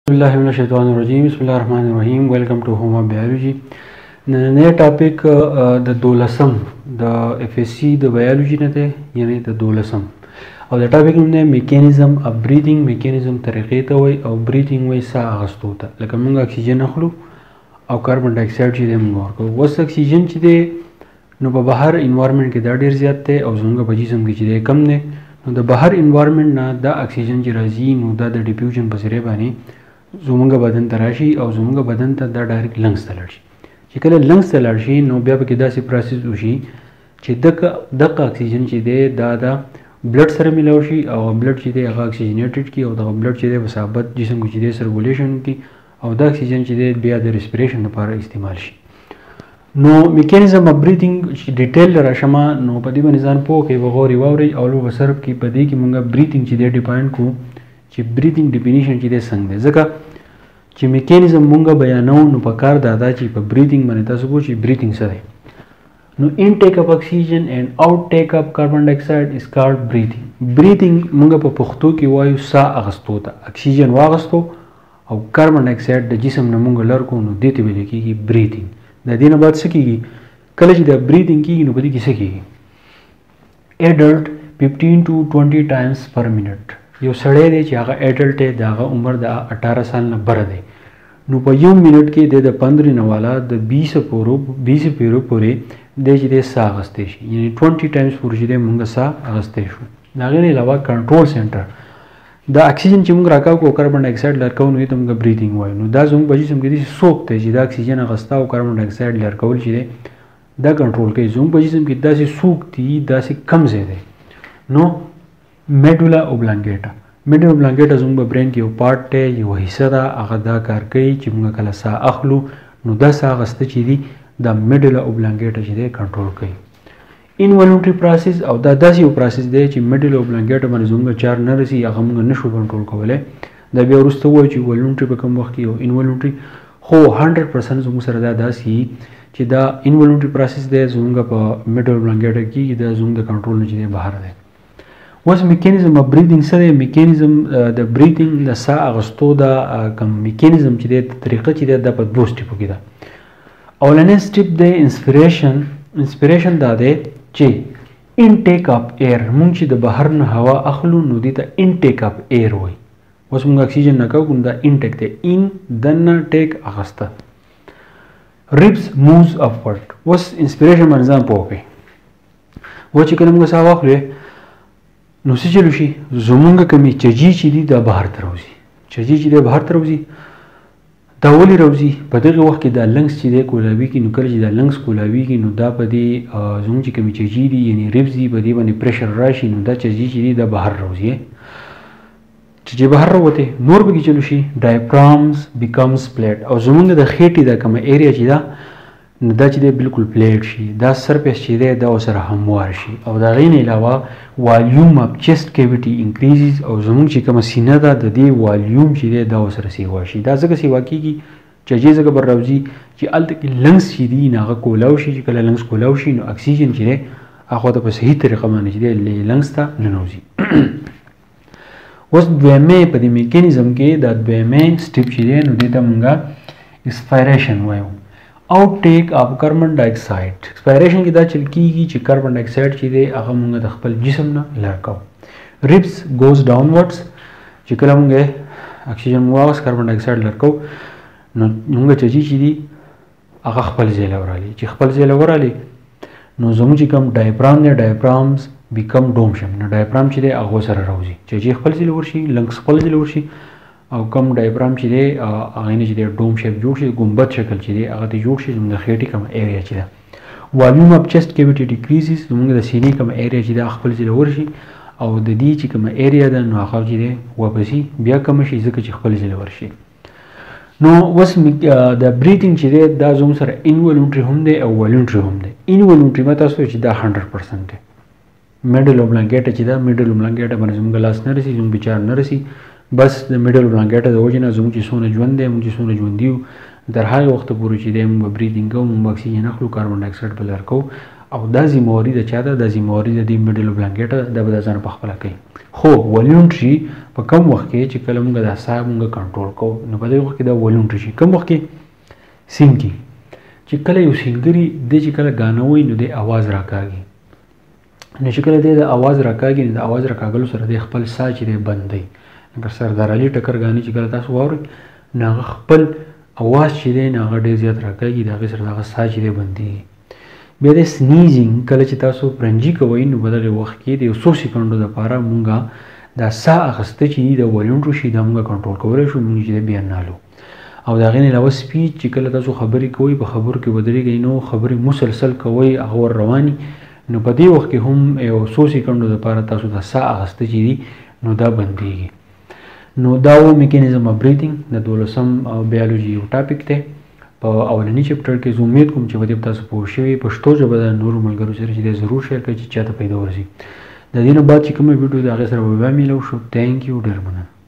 الله من الشیطان الرجیم بسم الله الرحمن الرحیم ویلکم ټو هوم بایولوژي نن ټاپک د 12م د اف اس سی د بایولوژي نه دی یعنی د 12م او د ټاپک نوم دی میکانیزم اف بریثینګ میکانیزم طریقې ته وای او بریثینګ وای ساه اخستو ته لکه موږ اکسیجن اخلو او کاربن ډای اکساید چې دی موږ ورکوو وس اکسیجن چې دی نو په بهر انوایرمنټ کې دا ډیر زیات دی او زموږ په جسم کې چې دی کم دی نو د بهر انوایرمنټ نه دا اکسیجن چې راځي نو دا د ډیفیوژن په ذریعه باندې زموږ بدن ته راشي او زموږ بدن ته دا ډایرکټ لنګز ته لاړ شي چې کله لنګز ته لاړ شي نو بیا پکې داسې پروسس وشي چې دغه اکسیجن چې دی دا د بلډ سره ملاو شي او بلډ چې دی هغه اکسیجنیټډ کی او دغه بلډ چې دی په ثابت جسم کې چې دی سرکولیشن کی او دا اکسیجن چې دی بیا د ریسپریشن لپاره استعمال شي نو میکانیزم اف بریثینګ چې ډیټیل راشمه نو په دې باندې ځان پوه کې وغوري واوري او لو بسرب کې په دې کې مونږه بریثینګ چې دی ډیفاین کو چې بریثینګ ډیفینیشن چې دی څنګه دی ځکه چې میکانیزم مونږه بیانو نو په کار دا چې په بریثینګ باندې تاسو پوه چې بریثینګ څه دی نو انټیک اف اکسیجن اینڈ آؤٹ ټیک اف کاربن ډای اکساید از کالډ بریثینګ بریثینګ مونږه په پښتو کې وایو ساه اخستو ته اکسیجن واغستو او کاربن ډای اکساید د جسم نه مونږ لر کو نو دې ته ویل کېږي بریثینګ د دې نه بعد څه کېږي کله چې د بریثینګ کېږي نو په دې کې څه کېږي اډلټ 15 to 20 times per minute یو سړی دی چې هغه اډلټ دی د هغه عمر د 18 سال نه بره دی نو په یو منټ کې د 15 نه والا د 20 پیرو پورې د چې د ساه اخیستی شي یعنی 20 ټایمز پورې چې د مونږ ساه اخیستی شو د هغې نه علاوه کنټرول سنټر د اکسیجن چې مونږ راکاو کو کاربن ډای اکساید لرکو نو ته مونږ بریثینګ وایو نو دا زموږ په جسم کې داسې څوک دی چې د اکسیجن اخیسته او کاربن ډای اکساید لرکول چې دی دا کنټرول کوي زموږ په جسم کې داسې څوک دي داسې کم ځای دی نو میډولا اوبلانګیټا میډولا اوبلانګیټا زموږ په برین کې یو پارټ دی یو حصه ده هغه دا کار کوي چې موږ کله ساه اخلو نو دا ساه اخیسته چې دي دا میډولا اوبلانګیټا چې دی کنټرول کوي انوالونټري پروسس او دا داسې یو پروسس دی چې میډولا اوبلانګیټا باندې زموږ چار نه رسي هغه موږ نشو کنټرول کولی دا بیا وروسته وایي چې والونټري په کوم وخت کې او انوالونټري خو 100% زموږ سره دا داسې چې دا انوالونټري پروسس دی زموږ په میډولا اوبلانګیټا کې دا زموږ د کنټرول نه چې دی بهر دی اوس میکانیزم اف بریثینګ څه دی میکانیزم د بریثینګ د ساه اخیستو د کوم میکانیزم چې دی طریقه چې دی دا په دوه سټیپو کې ده اولنی سټیپ دی انسپریشن دا دی چې انټیک اف ایر مونږ چې د بهر نه هوا اخلو نو دې ته انټیک اف ایر وایي اوس مونږ اکسیجن نه کوو نو دا انټیک دی ان دننه ټیک اخیسته ریبس مووز اپورډ اوس انسپریشن باندې ځان پوه کړئ و چې کله موږ ساه واخلو نو څه چلو شي زمونږ کمې چجي چې دي دا بهر ته راوځي چجي چې دی بهر ته راوځي دا ولې راوځي په دغه وخت کې دا لنګس چې دی کولاویږي نو کله چې دا لنګس کولاویږي نو دا په دې زموږ چې کمې چجي دي یعنی ریبس دي په دې باندې پریشر راشي نو دا چجي چې دي دا بهر راوځي چې بهر راوته نور به کې چلو شي ډایفرامز بیکمز پلیټ او زمونږ د خېټې دا کومه ایریا چې دا نو دا چې دی بالکل پلیټ شي دا سرفیس چې دی دا سره هموار شي او د هغې نه علاوه والیوم اف چیسټ کیویټي انکریزز او زموږ چې کومه سینه ده د دې والیوم چې دی دا سره سیوا شي دا ځکه سیوا کېږي چې جې ځکه بر راوځي چې هلته کې لنګس چې دي نو هغه کولاو شي چې کله لنګس کولاو شي نو اکسیجن چې دی هغه ته په صحیح طریقه باندې چې دی لنګس ته ننوځي اوس دویمې په دې میکانیزم کې دا دویمې سټیپ چې دی نو دې ته مونږه ایکسپایریشن وایو آؤٹ ټیک اف کاربن ډای اکساید ایکسپایریشن کې دا چل کېږي چې کاربن ډای اکساید چې دی هغه موږ د خپل جسم نه لرې کوو ریبس ګوز ډاونورډس چې کله موږ اکسیجن واغست کاربن ډای اکساید لرې کوو نو موږ چجي چې دي هغه خپل ځای له ورالي چې خپل ځای له ورالي نو زموږ چې کوم ډایفرام دی ډایفرامز بیکم ډوم شپ نو ډایفرام چې دی هغه سره راوځي چې خپل ځای له ورشي لنګس خپل ځای له ورشي او کم ډایفرام چې دی هغې نه چې دی ډوم شیپ جوړ شي ګمبد شکل چې دی هغه ته جوړ شي زموږ د خېټې کومه ایریا چې ده والیوم اف چیسټ کیویټي ډیکریزز زموږ د سینې کومه ایریا چې ده خپل ځای له ورشي او د دې چې کومه ایریا ده نو هغه چې دی واپسي بیا کمه شي ځکه چې خپل ځای له ورشي نو اوس د بریثینګ چې دی دا زموږ سره انوالونټري هم دی او والونټري هم دی انوالونټري ما تاسو چې دا 100% دی میډولا اوبلانګیټا چې دا میډولا اوبلانګیټا باندې زموږ لاس نه رسي زموږ بچار نه رسي بس د میډولا اوبلانګیټا د وجې نه زموږ چې څومره ژوند دی موږ چې څومره ژوندي یو تر هغه وخته پورې چې دی موږ به بریثینګ کوو موږ به اکسیجن اخلو کاربن ډای اکساید به لرې کوو او دا ذمہواري د چا ده؟ دا ذمہواري د دې میډل بلانکیټ ده، به دا ځان په خپله کوي. خو والونټري په کوم وخت کې چې کله موږ دا ساه موږ کنټرول کوو نو په دې وخت کې دا والونټري شي. کوم وخت کې؟ سینګي. چې کله یو سینګري دی چې کله ګانه وایي نو دی اواز راکاږي، نو چې کله دی د اواز راکاږي نو د اواز راکاږلو سره دی خپل ساه چې دی بند دی. لکه سردار علي ټکر ګانې چې کله تاسو واورئ نو هغه خپل اواز چې دی نو هغه ډېر زیات راکاږي، د هغې سره د هغه ساه چې دی بندېږي. بیا د سنیزینګ کله چې تاسو پرنجي کوئ نو په دغې وخت کې د یو څو سیکنډو دپاره مونږ دا ساه اخیسته چې دي د والونټرو شي دا مونږ کنټرول کولی شو، مونږ چې دی بیا نالو. او د هغې نه علاوه سپیچ چې کله تاسو خبرې کوئ په خبرو کې ودرېږئ نو خبرې مسلسل کوئ هغه ور رواني، نو په دې وخت کې هم یو څو سیکنډو دپاره تاسو د ساه اخیسته چې دي نو دا بندېږي. نو دا و میکانیزم اف بریتینګ د 12 بیالوجي یو ټاپک دی په اولني چپټر کې. زه امید کوم چې په دې تاسو پوه شوي. پښتو ژبه د نورو ملګرو سره چې دی ضرور شیر کړئ چې چاته پیدا ورسي. د دې نه بعد چې کومه ویډیو د هغې سره به بیا میلاو شو. تھینک یو، ډېر مننه.